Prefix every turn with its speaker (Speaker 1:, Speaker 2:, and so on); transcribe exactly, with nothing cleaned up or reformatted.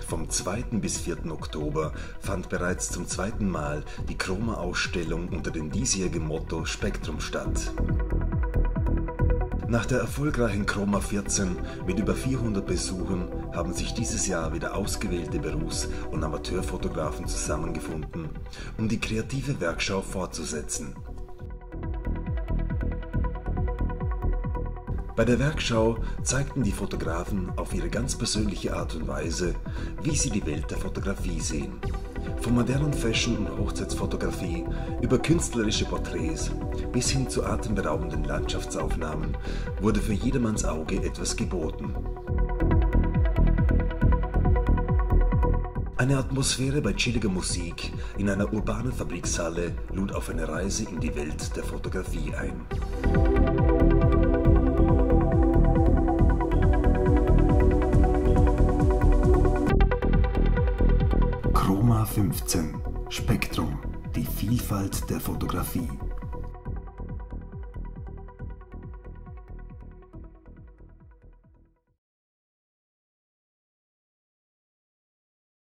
Speaker 1: Vom zweiten bis vierten Oktober fand bereits zum zweiten Mal die Chroma-Ausstellung unter dem diesjährigen Motto Spektrum statt. Nach der erfolgreichen Chroma vierzehn mit über vierhundert Besuchern haben sich dieses Jahr wieder ausgewählte Berufs- und Amateurfotografen zusammengefunden, um die kreative Werkschau fortzusetzen. Bei der Werkschau zeigten die Fotografen auf ihre ganz persönliche Art und Weise, wie sie die Welt der Fotografie sehen. Von modernen Fashion- und Hochzeitsfotografie über künstlerische Porträts bis hin zu atemberaubenden Landschaftsaufnahmen wurde für jedermanns Auge etwas geboten. Eine Atmosphäre bei chilliger Musik in einer urbanen Fabrikshalle lud auf eine Reise in die Welt der Fotografie ein. Chroma fünfzehn – Spektrum – die Vielfalt der Fotografie.